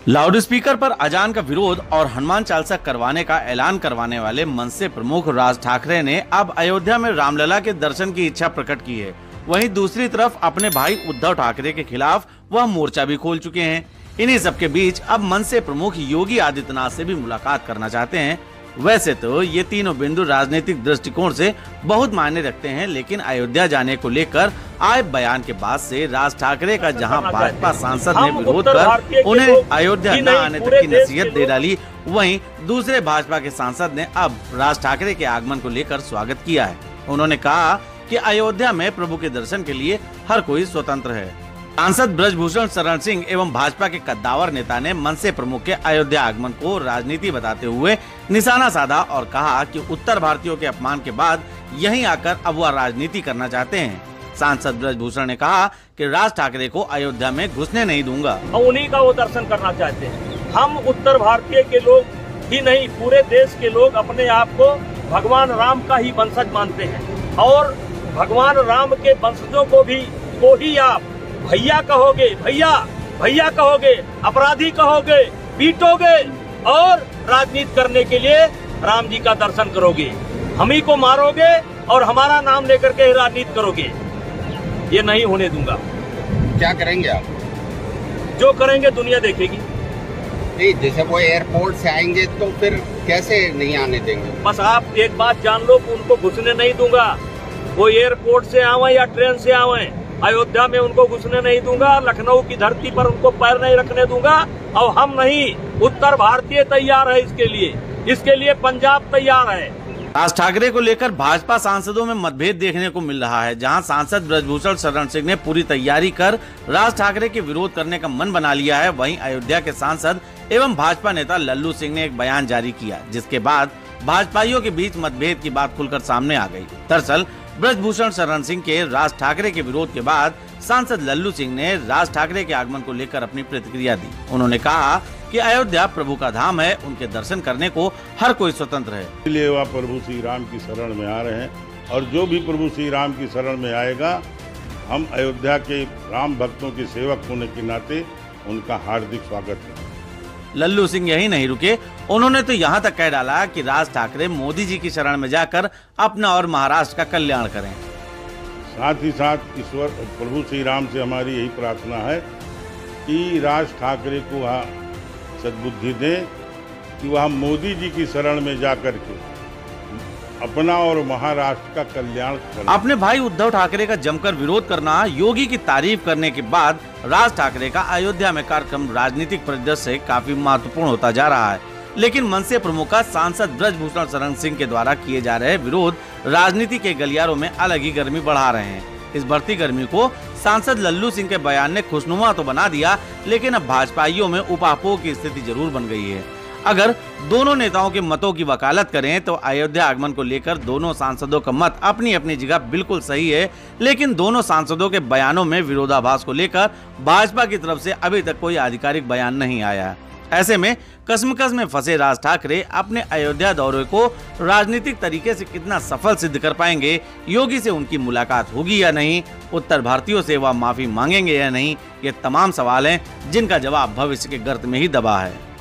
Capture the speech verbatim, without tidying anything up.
Loudspeaker पर अजान का विरोध और हनुमान चालीसा करवाने का ऐलान करवाने वाले मनसे प्रमुख राज ठाकरे ने अब अयोध्या में रामलला के दर्शन की इच्छा प्रकट की है। वहीं दूसरी तरफ अपने भाई उद्धव ठाकरे के खिलाफ वह मोर्चा भी खोल चुके हैं। इन्हीं सबके बीच अब मनसे प्रमुख योगी आदित्यनाथ से भी मुलाकात करना चाहते हैं। वैसे तो ये तीनों बिंदु राजनीतिक दृष्टिकोण से बहुत मायने रखते हैं, लेकिन अयोध्या जाने को लेकर आए बयान के बाद से राज ठाकरे का जहां भाजपा सांसद ने विरोध कर उन्हें अयोध्या न आने तक की नसीहत दे डाली, वहीं दूसरे भाजपा के सांसद ने अब राज ठाकरे के आगमन को लेकर स्वागत किया है। उन्होंने कहा कि अयोध्या में प्रभु के दर्शन के लिए हर कोई स्वतंत्र है। सांसद ब्रजभूषण शरण सिंह एवं भाजपा के कद्दावर नेता ने मनसे प्रमुख के अयोध्या आगमन को राजनीति बताते हुए निशाना साधा और कहा कि उत्तर भारतीयों के अपमान के बाद यहीं आकर अब वह राजनीति करना चाहते हैं। सांसद ब्रजभूषण ने कहा कि राज ठाकरे को अयोध्या में घुसने नहीं दूंगा। उन्हीं का वो दर्शन करना चाहते हैं। हम उत्तर भारतीय के लोग ही नहीं, पूरे देश के लोग अपने आप को भगवान राम का ही वंशज मानते हैं और भगवान राम के वंशजों को भी को ही आप भैया कहोगे, भैया भैया कहोगे, अपराधी कहोगे, पीटोगे और राजनीति करने के लिए राम जी का दर्शन करोगे, हम ही को मारोगे और हमारा नाम लेकर के राजनीति करोगे। ये नहीं होने दूंगा। क्या करेंगे आप? जो करेंगे दुनिया देखेगी। नहीं, जैसे वो एयरपोर्ट से आएंगे तो फिर कैसे नहीं आने देंगे? बस आप एक बात जान लो कि उनको घुसने नहीं दूंगा। वो एयरपोर्ट से आवे या ट्रेन से आवे, अयोध्या में उनको घुसने नहीं दूंगा। लखनऊ की धरती पर उनको पैर नहीं रखने दूंगा। और हम नहीं, उत्तर भारतीय तैयार है इसके लिए, इसके लिए पंजाब तैयार है। राज ठाकरे को लेकर भाजपा सांसदों में मतभेद देखने को मिल रहा है। जहां सांसद ब्रजभूषण शरण सिंह ने पूरी तैयारी कर राज ठाकरे के विरोध करने का मन बना लिया है, वहीं अयोध्या के सांसद एवं भाजपा नेता लल्लू सिंह ने एक बयान जारी किया, जिसके बाद भाजपाइयों के बीच मतभेद की बात खुलकर सामने आ गई। दरअसल ब्रजभूषण शरण सिंह के राज ठाकरे के विरोध के बाद सांसद लल्लू सिंह ने राज ठाकरे के आगमन को लेकर अपनी प्रतिक्रिया दी। उन्होंने कहा कि अयोध्या प्रभु का धाम है, उनके दर्शन करने को हर कोई स्वतंत्र है। इसलिए वह प्रभु श्री राम की शरण में आ रहे हैं और जो भी प्रभु श्री राम की शरण में आएगा, हम अयोध्या के राम भक्तों के सेवक होने के नाते उनका हार्दिक स्वागत है। लल्लू सिंह यही नहीं रुके, उन्होंने तो यहाँ तक कह डाला कि राज ठाकरे मोदी जी की शरण में जाकर अपना और महाराष्ट्र का कल्याण करें। साथ ही साथ ईश्वर प्रभु श्री राम से हमारी यही प्रार्थना है कि राज ठाकरे को वह सद्बुद्धि दें कि वह मोदी जी की शरण में जाकर के अपना और महाराष्ट्र का कल्याण करें। अपने भाई उद्धव ठाकरे का जमकर विरोध करना, योगी की तारीफ करने के बाद राज ठाकरे का अयोध्या में कार्यक्रम राजनीतिक परिदृश्य से काफी महत्वपूर्ण होता जा रहा है। लेकिन मनसे प्रमुख का सांसद ब्रजभूषण शरण सिंह के द्वारा किए जा रहे विरोध राजनीति के गलियारों में अलग ही गर्मी बढ़ा रहे हैं। इस बढ़ती गर्मी को सांसद लल्लू सिंह के बयान ने खुशनुमा तो बना दिया, लेकिन अब भाजपाइयों में उपापोह की स्थिति जरूर बन गई है। अगर दोनों नेताओं के मतों की वकालत करें तो अयोध्या आगमन को लेकर दोनों सांसदों का मत अपनी अपनी जगह बिल्कुल सही है, लेकिन दोनों सांसदों के बयानों में विरोधाभास को लेकर भाजपा की तरफ से अभी तक कोई आधिकारिक बयान नहीं आया है। ऐसे में कसमकस में फंसे राज ठाकरे अपने अयोध्या दौरे को राजनीतिक तरीके से कितना सफल सिद्ध कर पाएंगे, योगी से उनकी मुलाकात होगी या नहीं, उत्तर भारतीयों से वह माफी मांगेंगे या नहीं, ये तमाम सवाल हैं जिनका जवाब भविष्य के गर्त में ही दबा है।